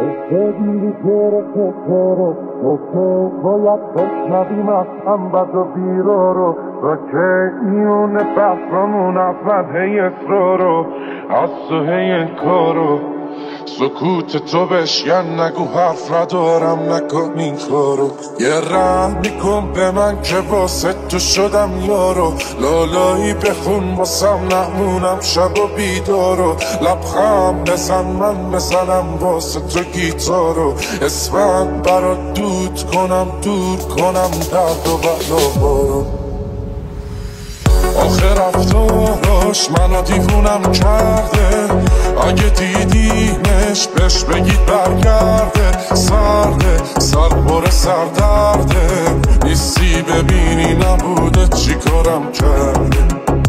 بگیری گرفته تو که باید بشنویم از هم بد و بیرا رو و که میون بحثمون اول هی اصرارو از تو هی انکارو سکوت تو بشکن نگو حرف ندارم نکن این کارو یه رحم میکن به من که واسه تو شدم یارو لالایی بخون واسم نمونم شب و بیدارو لبخند بزن من بزنم واسه تو گیتارو اسفند برات دود کنم دور کنم درد و بلابارو آخر رفتاراش منو دیوونم کرده اگه دیدیمش بهش بگید برگرده سرده سر پر سردرده نیستی ببینی نبوده چی کارم کرده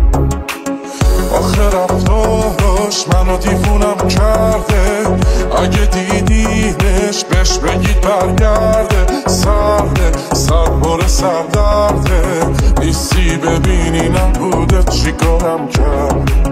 آخر رفتاراش منو دیوونم کرده اگه دیدیمش بهش بگید برگرده سرده سر پر سردرده نیستی ببینی نبوده چی کارم کرده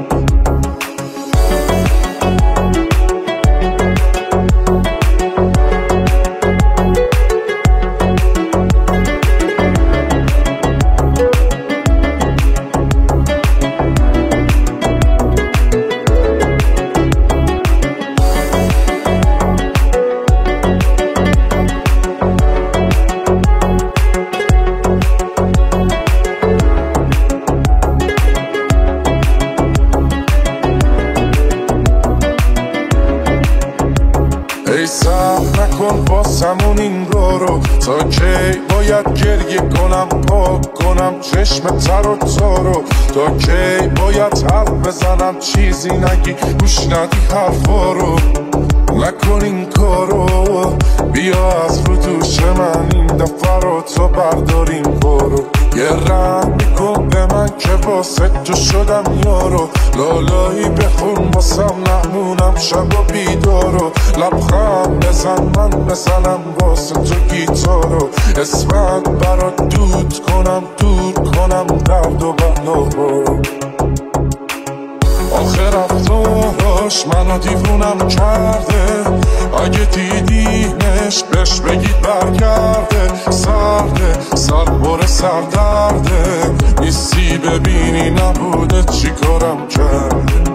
ای سر نکن باسمون این رو تا کی باید گریه کنم پاک کنم چشم تر و تارو تا کی باید حرف بزنم چیزی نگی گوش ندی حرفا رو نکن این کارو بیا از رو دوش من این دفعه رو تو برداریم برو یه رحم میکن به من که واسه تو شدم یارو لالایی بخون واسم نمونم شب و بیدارو لبخند بزن من بزنم واسه تو گیتارو اسفند برات دود کنم دور کنم درد و بلابارو آخر رفتاراش منو دیوونم کرده اگه دیدیمش بهش بگید برگرده سرده سر پر سردرده نیستی ببینی نبوده چی کارم کرده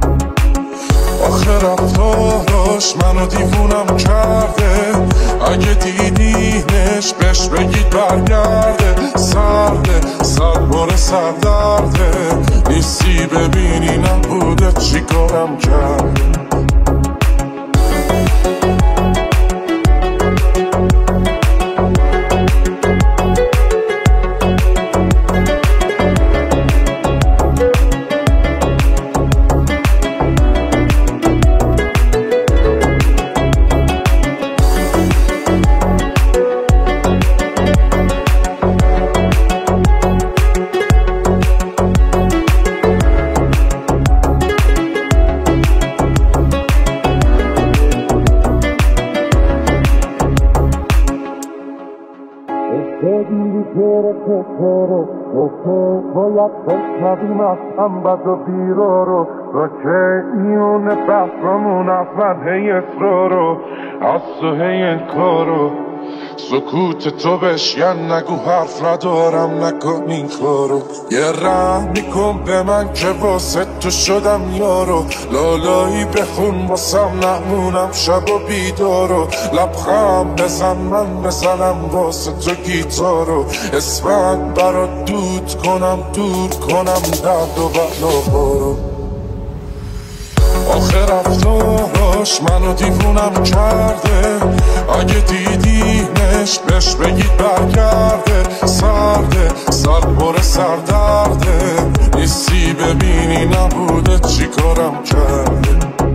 آخر رفتاراش منو دیوونم کرده اگه دیدیمش بهش بگید برگرده سرده سر پر سردرده نیستی ببینی نبوده چی کارم کرده بگیری گرفته تو که باید بشنویم از هم بد و بیرا رو و که میون بحثمون اول هی اصرارو از تو هی انکارو سکوت تو بشکن نگو حرف ندارم نکن این کارو یه رحم میکن به من که واسه تو شدم یارو لالایی بخون واسم نمونم شب و بیدارو لبخند بزن من بزنم واسه تو گیتارو اسفند برات دود کنم دور کنم درد و بلابارو آخر رفتاراش منو دیوونم کرده اگه دیدیمش بهش بگید برگرده سرده سر پر سردرده نیستی ببینی نبوده چی کارم کرده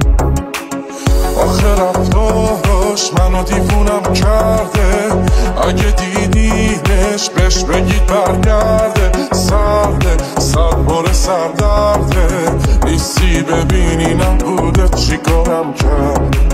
آخر رفتاراش منو دیوونم کرده اگه دیدیمش بهش بگید برگرده سرده سر پر سردرده نیستی ببینی نبوده چی کارم کرده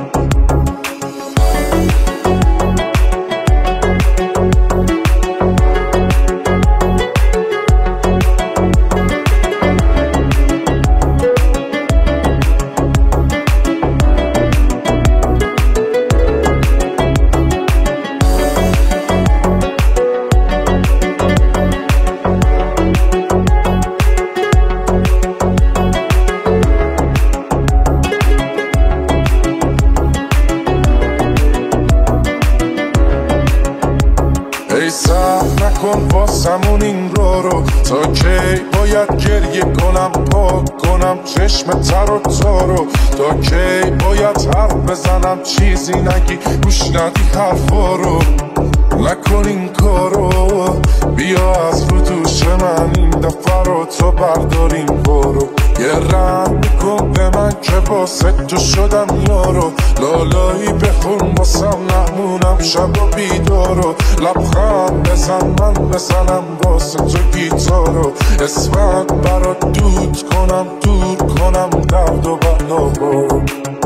سر نکن واسمون این رو تا کی باید گریه کنم پاک کنم چشم تر و تارو تا کی باید حرف بزنم چیزی نگی گوش ندی حرفا رو نکن این کارو بیا از رو دوش من این دفعه رو تو برداریم برو یه رحم میکن به من که واسه تو شدم یارو لالایی بخون واسم نمونم شب و بیدارو لبخند بزن من بزنم واسه تو گیتارو اسمت برات دود کنم دور کنم درد و بلا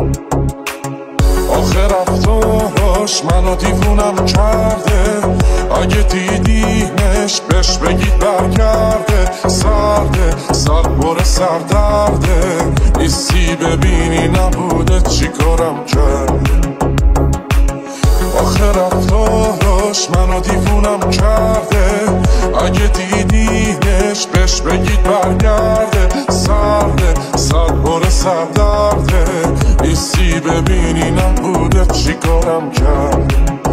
آخه رفتاراش منو دیوونم کرده اگه دیدیمش بهش بگید برگرده سرده سربار سردرده نیستی ببینی نبوده چی کارم کرده آخه رفتاراش منو دیوونم کرده اگه دیدیمش بهش بگید برگرده سرده سربار سردرده نیستی ببینی نبوده چی کارم کرده